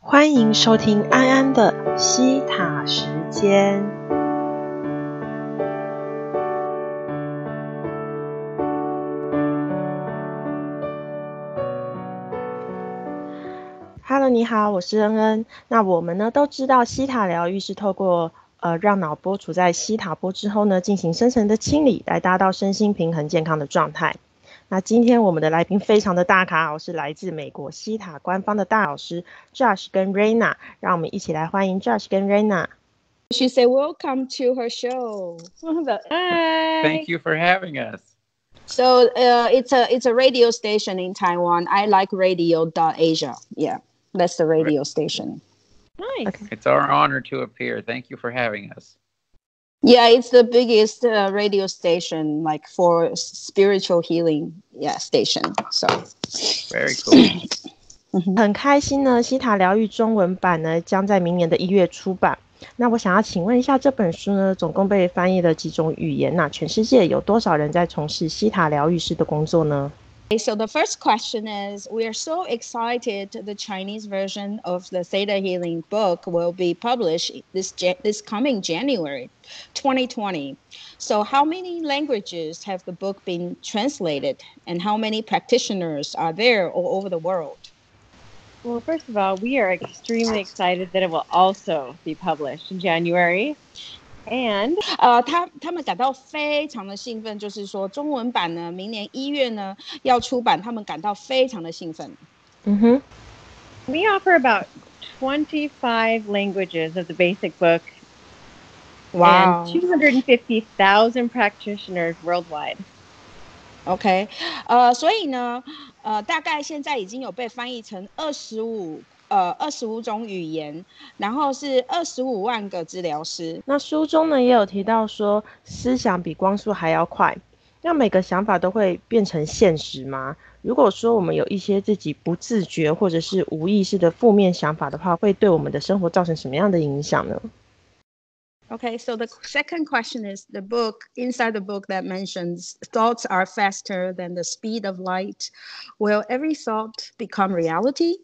欢迎收听安安的西塔时间。Hello， 你好，我是恩恩。那我们呢都知道西塔疗愈是透过让脑波处在西塔波之后呢，进行深层的清理，来达到身心平衡健康的状态。那今天我们的来宾非常的大咖哦，是来自美国西塔官方的大老师 Josh 跟 Raina， 让我们一起来欢迎 Josh 跟 Raina。She said, "Welcome to her show." Hi. Thank you for having us. So it's a radio station in Taiwan. I like radio.asia. Yeah, that's the radio station. Nice. Okay. It's our honor to appear. Thank you for having us. Yeah, it's the biggest radio station, like for spiritual healing, station. So very cool. 很开心呢，西塔疗愈中文版呢将在明年的1月出版。那我想要请问一下，这本书呢总共被翻译了几种语言？那全世界有多少人在从事西塔疗愈师的工作呢？ So the first question is, we are so excited the Chinese version of the Theta Healing book will be published this coming January 2020. So how many languages have the book been translated, and how many practitioners are there all over the world? Well, first of all, we are extremely excited that it will also be published in January.And 他们感到非常的兴奋，就是说中文版呢，明年1月呢要出版，他们感到非常的兴奋。 We offer about 25 languages of the basic book. Wow. And 250,000 practitioners worldwide. OK， 所以呢，大概现在已经有被翻译成25种语言，然后是25万个治疗师。 那书中呢也有提到说，思想比光速还要快。那每个想法都会变成现实吗？如果说我们有一些自己不自觉或者是无意识的负面想法的话，会对我们的生活造成什么样的影响呢 ？Okay, so the second question is inside the book that mentions thoughts are faster than the speed of light. Will every thought become reality?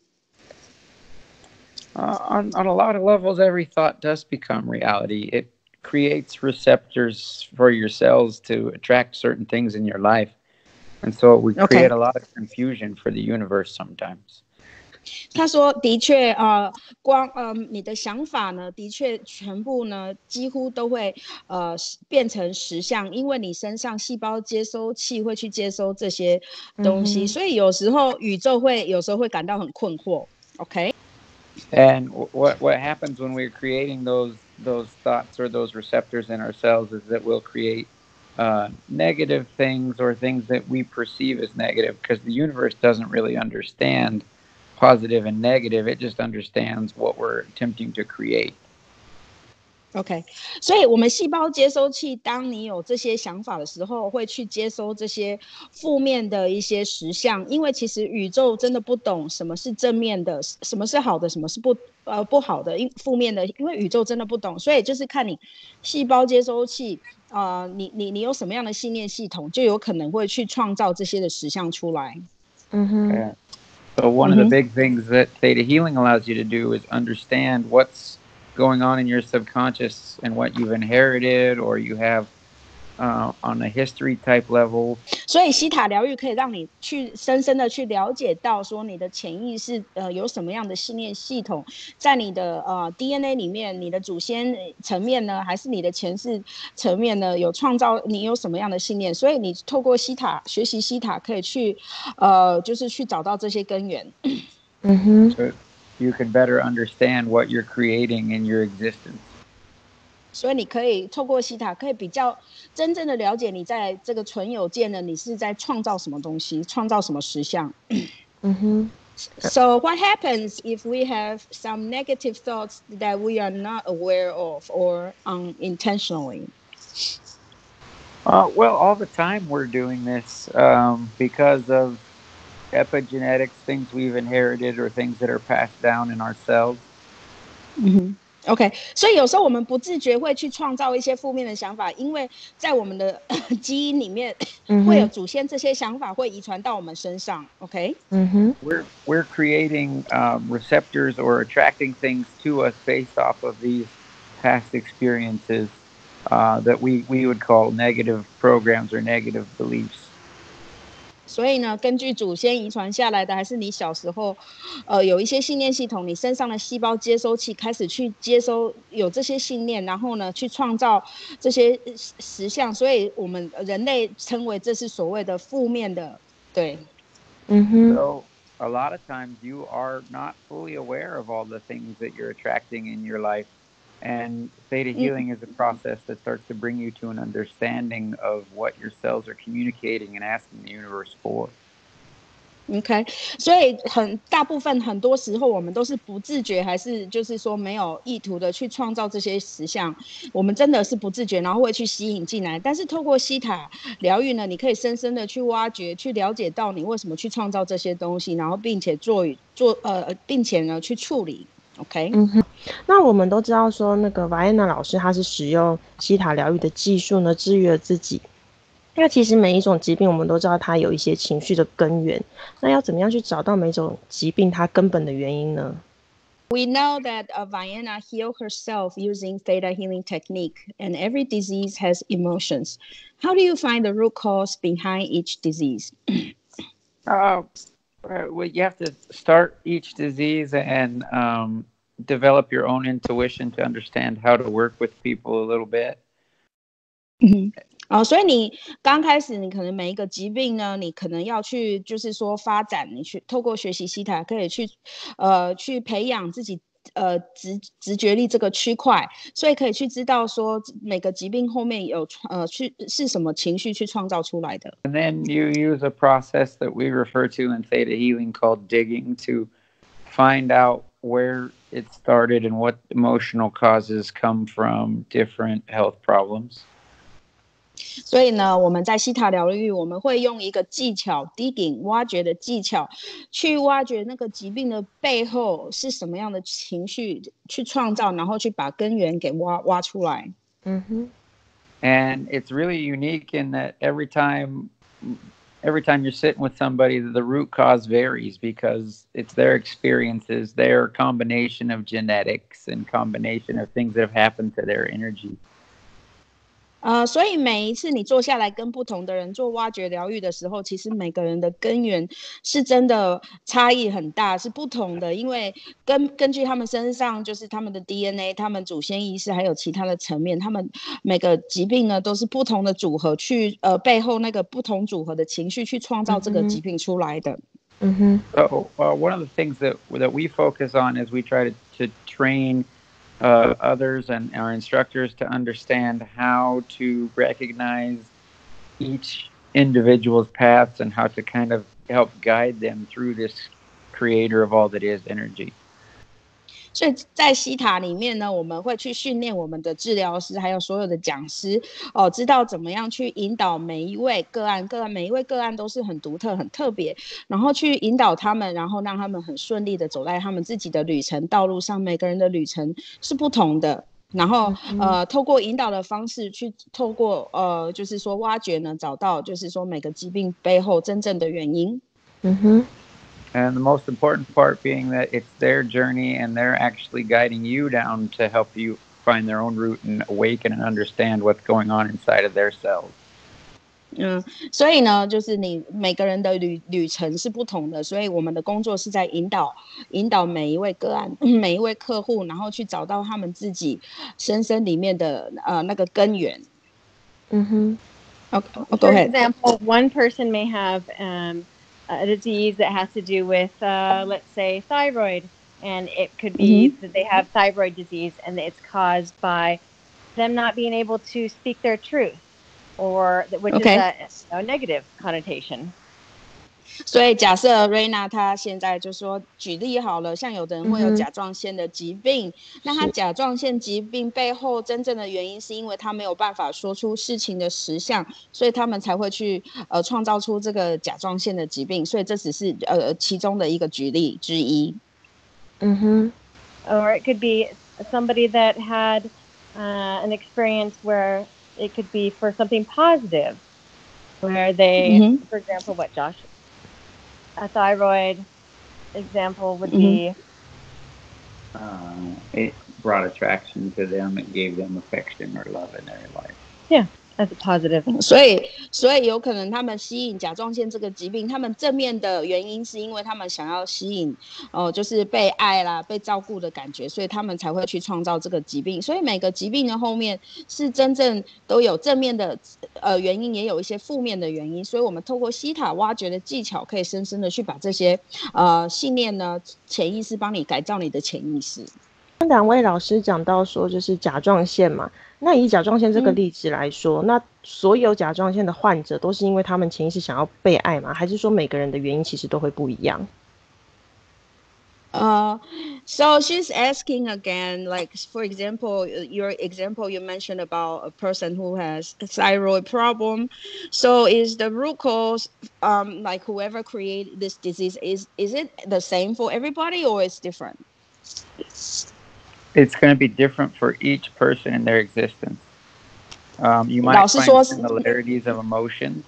On a lot of levels, every thought does become reality. It creates receptors for your cells to attract certain things in your life. And so it would create a lot of confusion for the universe sometimes. 他说的确你的想法呢的确全部呢几乎都会变成实相，因为你身上细胞接收器会去接收这些东西，所以有时候宇宙有时候会感到很困惑。 OK， And what happens when we're creating those thoughts or those receptors in our cells is that we'll create negative things or things that we perceive as negative, because the universe doesn't really understand positive and negative. It just understands what we're attempting to create. OK， 所以我们细胞接收器当你有这些想法的时候，会去接收这些负面的一些实相，因为其实宇宙真的不懂什么是正面的，什么是好的，什么是不好的，负面的，因为宇宙真的不懂，所以就是看你细胞接收器你有什么样的信念系统，就有可能会去创造这些的实相出来。 So one of the big things that Theta Healing allows you to do is understand what's going on in your subconscious and what you've inherited or you have on a history type level. 所以西塔疗愈可以让你去深深的去了解到说你的潜意识有什么样的信念系统在你的DNA 里面，你的祖先层面呢，还是你的前世层面呢，有创造你有什么样的信念，所以你透过西塔学习西塔可以去就是去找到这些根源。 So you can better understand what you're creating in your existence. 所以你可以透过西塔可以比较真正的了解你在这个存有界呢，你是在创造什么东西，创造什么实相。So what happens if we have some negative thoughts that we are not aware of or unintentionally? Well, all the time we're doing this because of epigenetics, things we've inherited or things that are passed down in our cells. OK，所以有时候我们不自觉会去创造一些负面的想法，因为在我们的基因里面会有祖先这些想法会遗传到我们身上。OK， we're creating receptors or attracting things to us based off of these past experiences that we would call negative programs or negative beliefs. 所以呢，根据祖先遗传下来的，还是你小时候，有一些信念系统，你身上的细胞接收器开始去接收有这些信念，然后呢，去创造这些实相，所以我们人类称为这是所谓的负面的，对。 So a lot of times you are not fully aware of all the things that you're attracting in your life. And theta healing is a process that starts to bring you to an understanding of what your cells are communicating and asking the universe for. OK， 所以大部分很多时候我们都是不自觉，还是就是说没有意图的去创造这些实相，我们真的是不自觉，然后会去吸引进来。但是透过西塔疗愈呢，你可以深深的去挖掘，去了解到你为什么去创造这些东西，然后并且并且呢去处理。OK， 那我们都知道说，那个瓦安娜老师她是使用西塔疗愈的技术呢，治愈了自己。那其实每一种疾病，我们都知道它有一些情绪的根源。那要怎么样去找到每种疾病它根本的原因呢？ We know that Vienna healed herself using theta healing technique, and every disease has emotions. How do you find the root cause behind each disease? Well, you have to start each disease and develop your own intuition to understand how to work with people a little bit. 所以你刚开始，你可能每一个疾病呢，你可能要去，就是说发展，你去透过学习西塔，可以去培养自己直觉力这个区块，所以可以去知道说每个疾病后面有是什么情绪去创造出来的。 And then you use a process that we refer to in theta healing called digging to find out where it started and what emotional causes come from different health problems. 所以呢，我们在西塔疗愈，我们会用一个技巧 digging 挖掘的技巧，去挖掘那个疾病的背后是什么样的情绪去创造，然后去把根源给挖出来。 And it's really unique in that every time you're sitting with somebody, the root cause varies because it's their experiences, their combination of genetics and combination of things that have happened to their energy. 所以每一次你坐下来跟不同的人做挖掘疗愈的时候，其实每个人的根源是真的差异很大，是不同的，因为根据他们身上就是他们的 DNA、他们祖先意识还有其他的层面，他们每个疾病呢都是不同的组合去背后那个不同组合的情绪去创造这个疾病出来的。 So one of the things that we focus on is we try to train others and our instructors to understand how to recognize each individual's paths and how to kind of help guide them through this creator of all that is energy. 所以在西塔里面呢，我们会去训练我们的治疗师，还有所有的讲师，知道怎么样去引导每一位个案，每一位个案都是很独特、很特别，然后去引导他们，然后让他们很顺利的走在他们自己的旅程道路上。每个人的旅程是不同的，然后透过引导的方式去透过就是说挖掘呢，找到就是说每个疾病背后真正的原因。 And the most important part being that it's their journey and they're actually guiding you down to help you find their own root and awaken and understand what's going on inside of their cells. 所以呢，就是你每个人的旅程是不同的，所以我们的工作是在引导每一位个案、每一位客户，然後去找到他们自己深深里面的那个根源。 Okay, go ahead. For example, one person may have a disease that has to do with, let's say, thyroid, and it could be that they have thyroid disease and it's caused by them not being able to speak their truth, which is a negative connotation. 所以假设瑞娜她现在就说举例好了，像有的人会有甲状腺的疾病，那他甲状腺疾病背后真正的原因是因为他没有办法说出事情的实相，所以他们才会去创造出这个甲状腺的疾病，所以这只是其中的一个举例之一。 Or it could be somebody that had an experience where it could be for something positive, where they, for example, what, Josh? A thyroid example would be? It brought attraction to them. It gave them affection or love in their life. Yeah, as a positive. 所以有可能他们吸引甲状腺这个疾病，他们正面的原因是因为他们想要吸引就是被爱啦、被照顾的感觉，所以他们才会去创造这个疾病。所以每个疾病的后面是真正都有正面的原因，也有一些负面的原因。所以我们透过西塔挖掘的技巧，可以深深的去把这些信念呢、潜意识帮你改造你的潜意识。 刚两位老师讲到说，就是甲状腺嘛，那以甲状腺这个例子来说，那所有甲状腺的患者都是因为他们潜意识想要被爱吗？还是说每个人的原因其实都会不一样 ？So she's asking again, like, for example, your example you mentioned about a person who has a thyroid problem. So is the root cause, like whoever created this disease, is it the same for everybody or it's different? It's going to be different for each person in their existence. You might find similarities of emotions.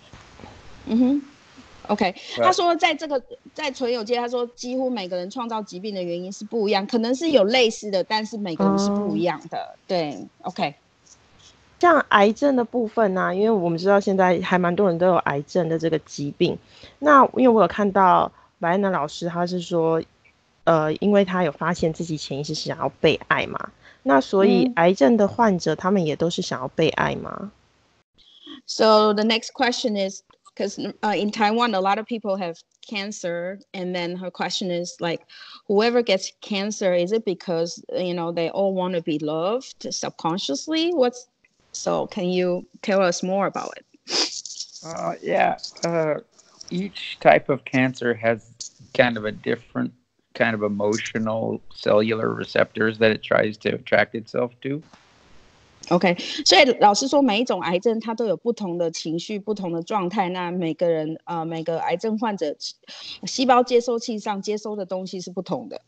OK， 他说在纯有界，他说几乎每个人创造疾病的原因是不一样，可能是有类似的，但是每个人是不一样的。对 ，OK。 像癌症的部分呢，因为我们知道现在还蛮多人都有癌症的这个疾病。那因为我有看到白安娜老师，他是说，因为他有发现自己潜意识是想要被爱嘛，那所以癌症的患者他们也都是想要被爱吗 ？So the next question is, because in Taiwan, a lot of people have cancer, and then her question is like, whoever gets cancer, is it because they all want to be loved subconsciously? So can you tell us more about it? Yeah, each type of cancer has kind of a different kind of emotional cellular receptors that it tries to attract itself to. OK， 所以老师说每一种癌症它都有不同的情绪、不同的状态。那每个人每个癌症患者细胞接收器上接收的东西是不同的。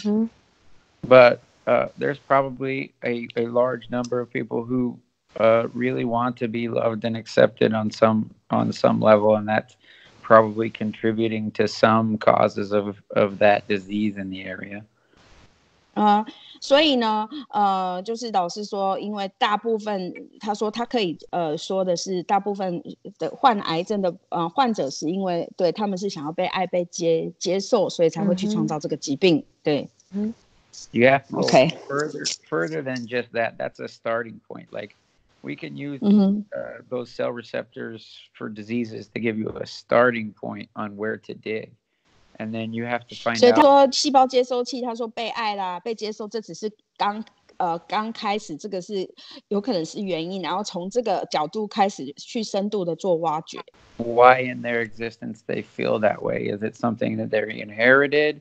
But there's probably a large number of people who really want to be loved and accepted on some level, and that's probably contributing to some causes of that disease in the area. 所以呢，就是老师说，因为大部分他说他可以说的是，大部分的患癌症的患者是因为对他们是想要被爱、被接受，所以才会去创造这个疾病。对。 You have to go further than just that. That's a starting point. Like we can use those cell receptors for diseases to give you a starting point on where to dig. And then you have to find out. 所以他说细胞接收器，他说被爱啦、被接受，这只是刚开始，这个是有可能是原因，然后从这个角度开始去深度的做挖掘。 Why in their existence they feel that way? Is it something that they're inherited?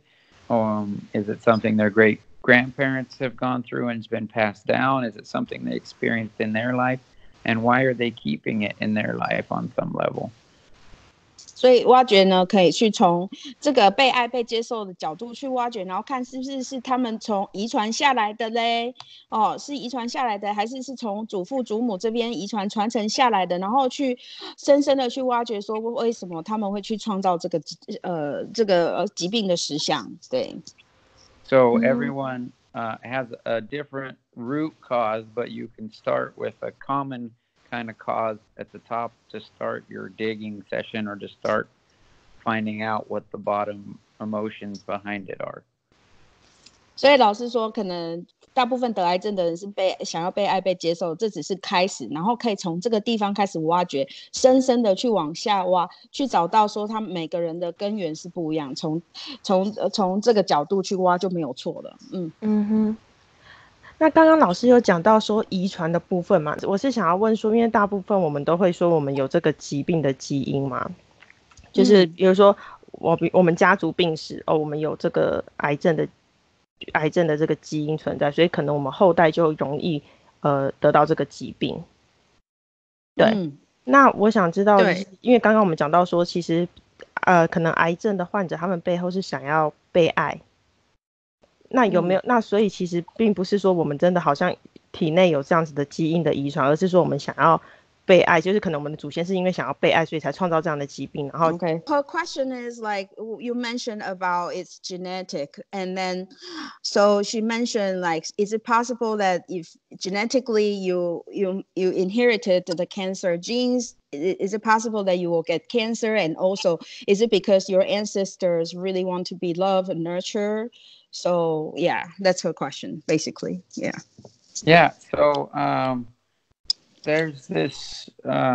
Is it something their great grandparents have gone through and it's been passed down? Is it something they experienced in their life? And why are they keeping it in their life on some level? 所以挖掘呢，可以去从这个被爱、被接受的角度去挖掘，然后看是不是他们从遗传下来的嘞？是遗传下来的，还是从祖父祖母这边遗传传承下来的？然后去深深的去挖掘，说为什么他们会去创造这个疾病的实相？对。 So everyone has a different root cause, but you can start with a common kind of cause at the top to start your digging session or to start finding out what the bottom emotions behind it are. 所以老师说，可能大部分得癌症的人是想要被爱、被接受，这只是开始，然后可以从这个地方开始挖掘，深深的去往下挖，去找到说他们每个人的根源是不一样，从这个角度去挖就没有错了。 那刚刚老师有讲到说遗传的部分嘛，我是想要问说，因为大部分我们都会说我们有这个疾病的基因嘛，就是比如说我们家族病史我们有这个癌症的这个基因存在，所以可能我们后代就容易得到这个疾病。对，那我想知道，因为刚刚我们讲到说，其实可能癌症的患者他们背后是想要被爱。 那有没有那所以其实并不是说我们真的好像体内有这样子的基因的遗传，而是说我们想要被爱，就是可能我们的祖先是因为想要被爱，所以才创造这样的疾病。然后 Okay. Her question is like you mentioned about it's genetic, and then so she mentioned like, is it possible that if genetically you inherited the cancer genes, is it possible that you will get cancer? And also, is it because your ancestors really want to be loved and nurtured? So yeah, that's her question basically. Yeah. Yeah. So there's this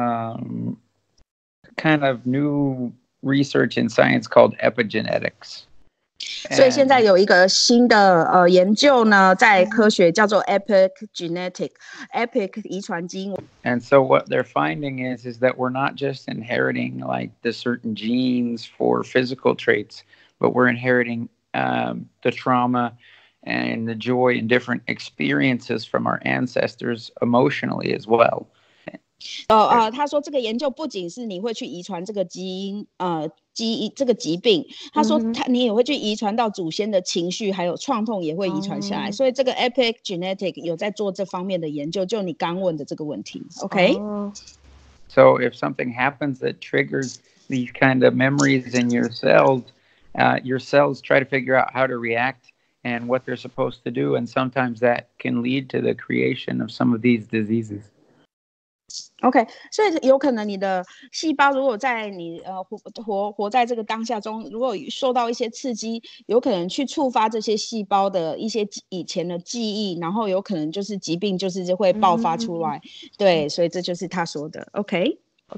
kind of new research in science called epigenetics. 所以现在有一个新的研究呢，在科学叫做 epigenetic 遗传基因。 And so what they're finding is that we're not just inheriting like the certain genes for physical traits, but we're inheriting the trauma and the joy and different experiences from our ancestors emotionally as well. 他说这个研究不仅是你会去遗传这个基因，这个疾病，他说你也会去遗传到祖先的情绪，还有创痛也会遗传下来。所以这个 epigenetic 有在做这方面的研究，就你刚问的这个问题。OK。 So if something happens that triggers these kind of memories in your cells try to figure out how to react and what they're supposed to do, and sometimes that can lead to the creation of some of these diseases. OK， 所以有可能你的细胞如果在你活在这个当下中，如果受到一些刺激，有可能去触发这些细胞的一些以前的记忆，然后有可能就是疾病就是会爆发出来。对，所以这就是他说的。OK。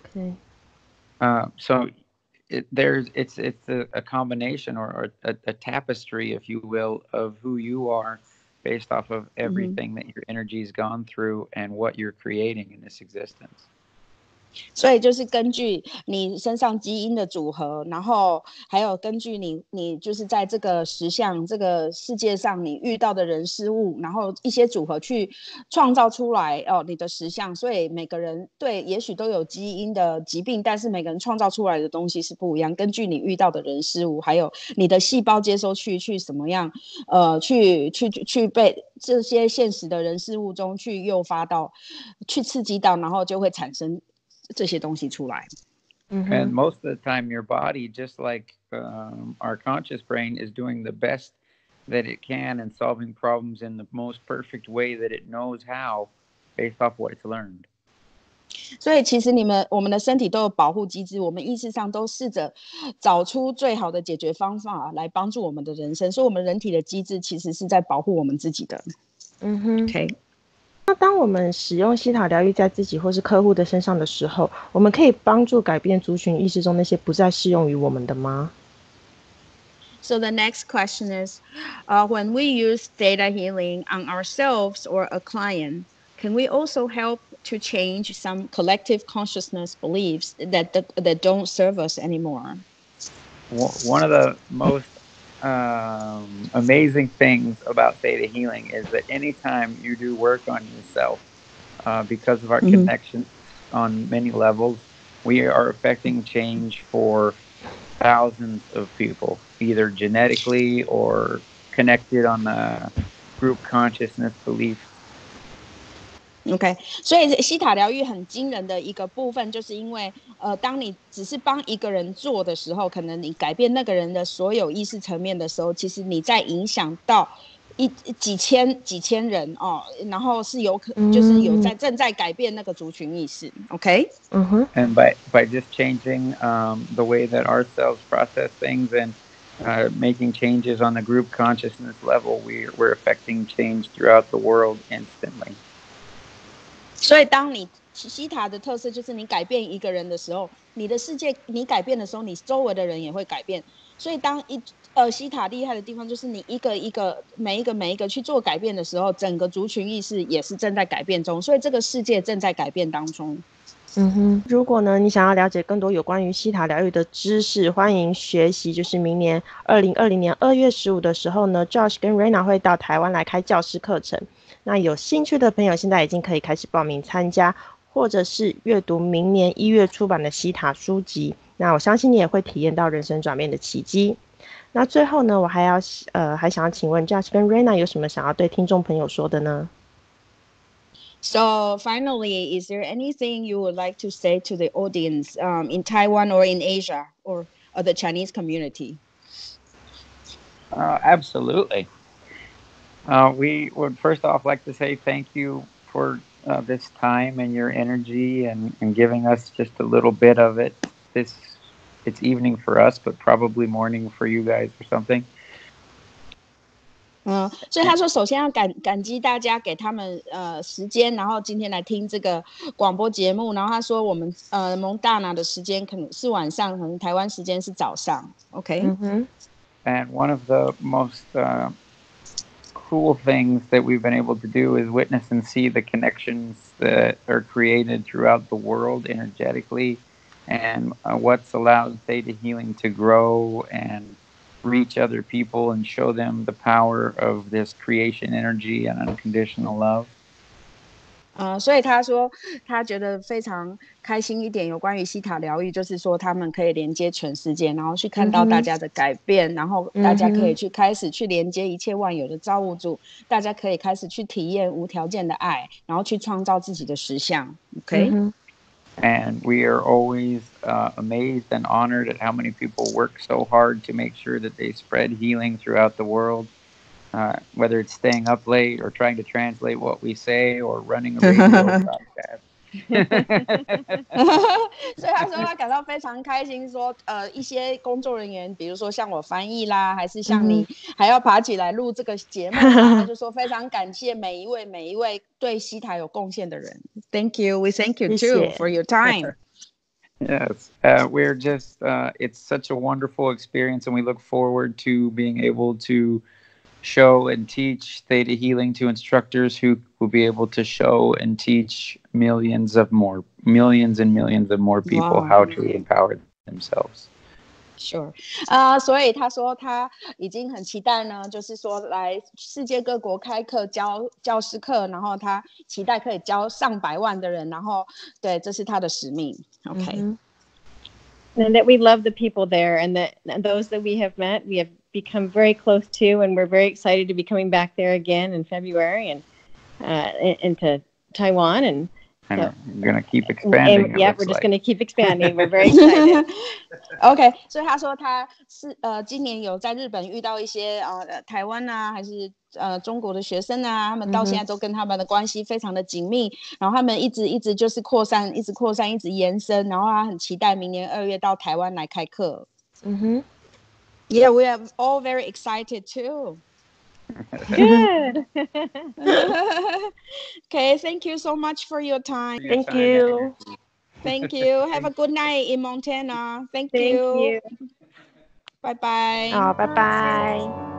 So it's a combination or a tapestry, if you will, of who you are based off of everything that your energy has gone through and what you're creating in this existence. 所以就是根据你身上基因的组合，然后还有根据你就是在这个实相这个世界上你遇到的人事物，然后一些组合去创造出来你的实相。所以每个人对也许都有基因的疾病，但是每个人创造出来的东西是不一样。根据你遇到的人事物，还有你的细胞接收去什么样去被这些现实的人事物中去诱发到，去刺激到，然后就会产生这些东西出来。 And most of the time your body, just like our conscious brain, is doing the best that it can and solving problems in the most perfect way that it knows how based off what it's learned. 所以其实我们的身体都有保护机制，我们意识上都试着找出最好的解决方法来帮助我们的人生，所以我们人体的机制其实是在保护我们自己的。OK。 那当我们使用西塔疗愈在自己或是客户的身上的时候，我们可以帮助改变族群意识中那些不再适用于我们的吗？ So the next question is, when we use theta healing on ourselves or a client, can we also help to change some collective consciousness beliefs that don't serve us anymore? One of the most amazing things about theta healing is that anytime you do work on yourself, because of our connections on many levels, we are affecting change for thousands of people, either genetically or connected on the group consciousness beliefs. OK， 所以西塔疗愈很惊人的一个部分，就是因为当你只是帮一个人做的时候，可能你改变那个人的所有意识层面的时候，其实你在影响到几千人然后是就是有正在改变那个族群意识。OK。 And by just changing the way that our cells process things and making changes on the group consciousness level, we're affecting change throughout the world instantly. 所以当你西塔的特色就是你改变一个人的时候，你的世界你改变的时候，你周围的人也会改变。所以当西塔厉害的地方就是你一个每一个去做改变的时候，整个族群意识也是正在改变中，所以这个世界正在改变当中。 如果呢你想要了解更多有关于西塔疗愈的知识，欢迎学习。就是明年2020年2月15的时候呢 Josh 跟 Raina 会到台湾来开教师课程。那有兴趣的朋友现在已经可以开始报名参加，或者是阅读明年1月出版的西塔书籍。那我相信你也会体验到人生转变的奇迹。 那最后呢，我还想要请问 Josh 跟 Rena 有什么想要对听众朋友说的呢？ So finally, is there anything you would like to say to the audience in Taiwan or in Asia or the Chinese community? Absolutely. We would first off like to say thank you for this time and your energy and giving us just a little bit of it. It's evening for us, but probably morning for you guys or something. 所以他说，首先要感激大家给他们时间，然后今天来听这个广播节目。然后他说，我们蒙大拿的时间可能是晚上，可能台湾时间是早上。OK。 And one of the most cool things that we've been able to do is witness and see the connections that are created throughout the world energetically, and what's allowed Theta Healing to grow and reach other people and show them the power of this creation energy and unconditional love. 所以他说他觉得非常开心一点，有关于西塔疗愈，就是说他们可以连接全世界，然后去看到大家的改变，然后大家可以去开始去连接一切万有的造物主，大家可以开始去体验无条件的爱，然后去创造自己的实相。OK。 And we are always amazed and honored at how many people work so hard to make sure that they spread healing throughout the world, whether it's staying up late or trying to translate what we say or running a radio broadcast. 所以他说他感到非常开心说一些工作人员比如说像我翻译啦还是像你还要爬起来录这个节目他就说非常感谢每一位对西塔有贡献的人。 Thank you. We thank you too for your time. Yes, we're just it's such a wonderful experience, and we look forward to being able to show and teach Theta Healing to instructors who will be able to show and teach millions and millions of more people how to empower themselves. Sure. 所以他说他已经很期待呢，就是说来世界各国开课教师课，然后他期待可以教上百万的人，然后对，这是他的使命。 OK。 And that we love the people there, and that those that we have met, we have become very close to, and we're very excited to be coming back there again in February and into Taiwan. And we're going to keep expanding. Yeah, we're just going to keep expanding. We're very excited. OK， 所以他说他是今年有在日本遇到一些台湾啊，还是中国的学生啊，他们到现在都跟他们的关系非常的紧密，然后他们一直就是扩散，一直延伸，然后他很期待明年2月到台湾来开课。Yeah, we are all very excited too. Good. Okay, thank you so much for your time. Thank you. Thank you. Have a good night in Montana. Thank you. Bye bye. Bye bye.